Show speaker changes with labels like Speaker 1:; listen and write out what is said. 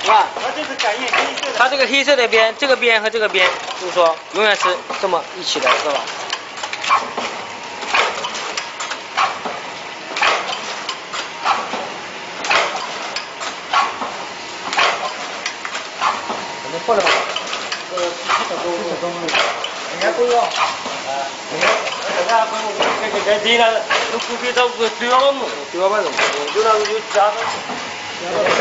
Speaker 1: 是吧？
Speaker 2: 它就是感应黑色的。
Speaker 1: 它这个黑色的边，这个边和这个边，就是说永远是这么一起的，知道吧？我们过来吧。70多公里。人家不要。
Speaker 2: 人家不给低了，都不给到9万5，9万8种，就那个就加上。